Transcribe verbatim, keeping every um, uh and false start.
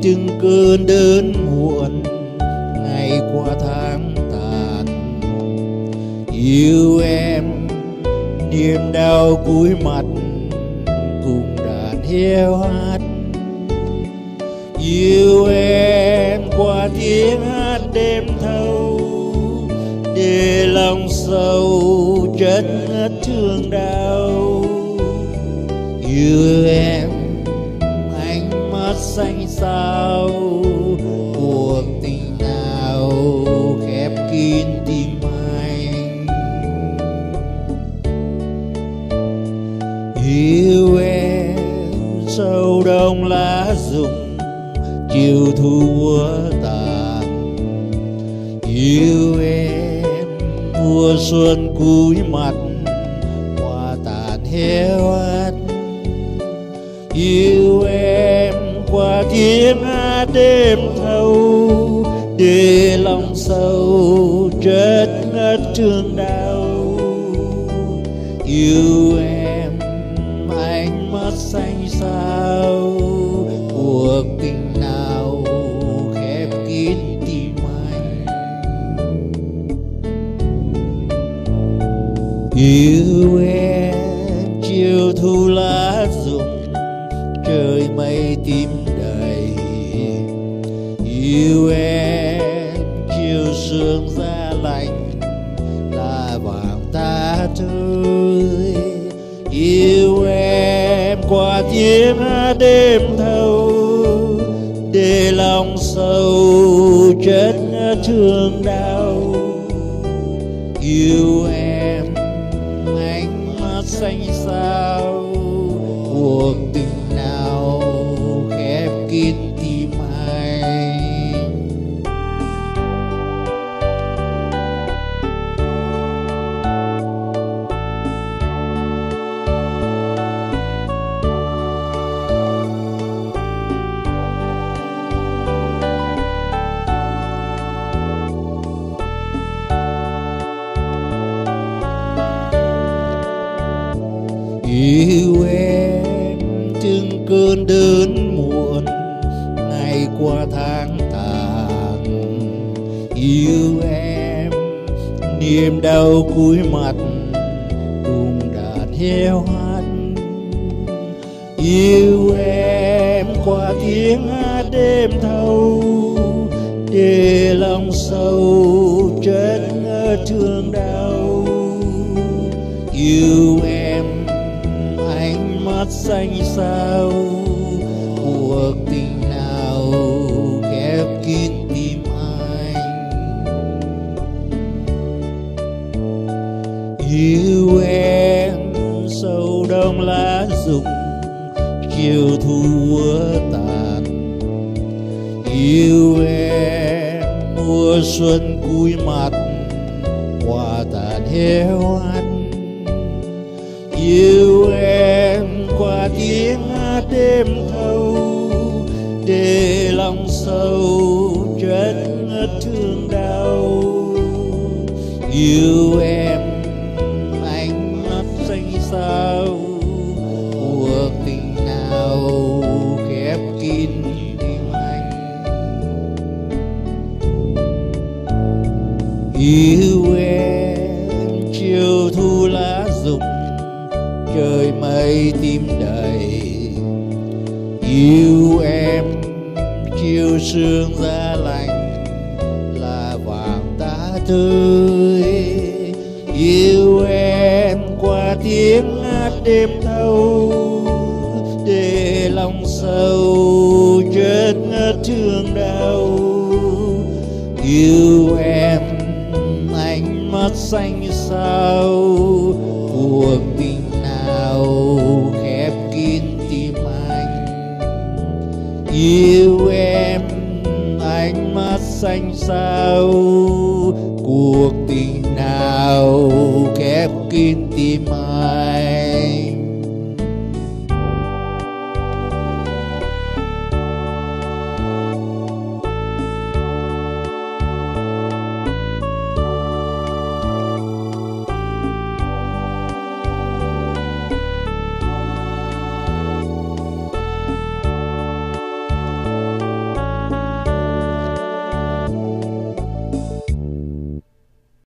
từng cơn đớn muộn ngày qua tháng tàn. Yêu em niềm đau cúi mặt cùng đàn heo hát. Yêu em qua tiếng hát đêm thâu, để lòng sâu chất ngất thương đau. Yêu em ánh mắt xanh xao, cuộc tình nào khép kín tim anh. Yêu em sâu đông lá rụng, chiều thu úa tàn. Yêu em mùa xuân cúi mặt, hoa tàn héo hắt. Yêu em qua tiếng hát đêm thâu, để lòng sâu chất ngất thương đau. Yêu em ánh mắt xanh xao, cuộc tình nào khép kín tim anh. Yêu em chiều thu lá rụng, trời mây tím đầy. Yêu em chiều sương giá lạnh, là vàng ta tươi. Yêu em qua tiếng hát đêm thâu, để lòng sâu chất thương đau. Yêu em ánh mắt xanh xao, cuộc tình nào khép kín tim anh. Yêu em từng cơn đớn muộn ngày qua tháng tàn. Yêu em niềm đau cúi mặt cùng đàn heo hát. Yêu em qua tiếng hát đêm thâu, để lòng sâu chất ngất thương đau. Yêu em ánh mắt xanh xao, cuộc tình nào khép kín tim anh. Yêu em sâu đông lá rụng, chiều thu úa tàn. Yêu em mùa xuân cúi mặt, hoa tàn héo hắt. Yêu em qua tiếng hát đêm thâu, để lòng sâu chất ngất thương đau. Yêu em ánh mắt xanh xao, cuộc tình nào khép kín tim anh. Yêu em chiều thu lá rụng, trời mây tím đầy. Yêu em chiều sương giá lạnh, là vàng ta tươi. Yêu em qua tiếng hát đêm thâu, để lòng sâu chất ngất thương đau. Yêu em ánh mắt xanh xao, cuộc tình nào khép kín tim anh. Yêu em ánh mắt xanh xao, cuộc tình